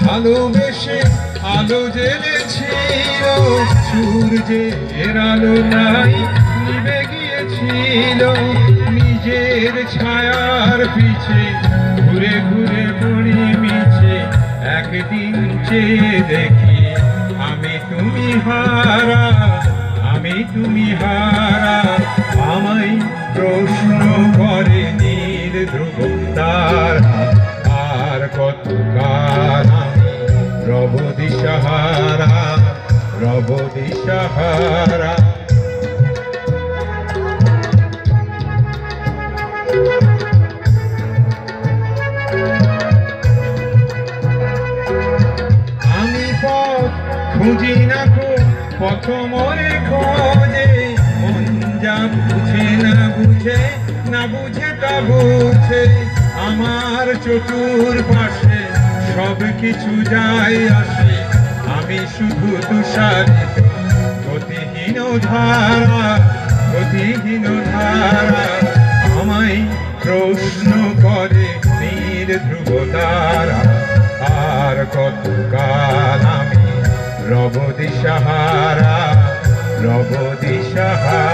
ভালোবেসে আলো জ্বেলেছিল, সূর্যের আলো নাই নিভে গিয়েছিল। নিজের ছায়ার পিছে ঘুরে ঘুরে পড়ি মিছে, একদিন চেয়ে দেখি আমি তুমি হারা, আমি তুমি হারা। আমায় প্রশ্ন করে নীল ধ্রুব তারা, আর কত কাল আমি রব দিশাহারা, রব দিশাহারা। আমি পথ খুঁজি না কো, পথ মরে খোঁজে, মন যা বুঝে না বুঝে, না বুঝে তা বুঝে। আমার চতুর্পাশে সব কিছু যায় আসে, আমি শুধু তুষারিত গতিহীন ধারা, গতিহীন ধারা। আমায় প্রশ্ন করে নীল ধ্রুব তারা, আর কত কাল আমি রব দিশাহারা, রব দিশাহারা।